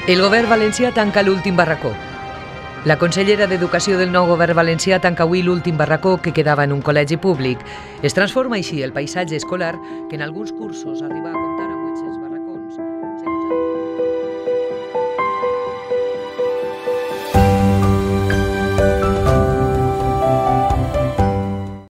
El govern valencià tanca l'últim barracó. La consellera d'Educació del nou govern valencià tanca avui l'últim barracó que quedava en un col·legi públic. Es transforma així el paisatge escolar que en alguns cursos arriba a...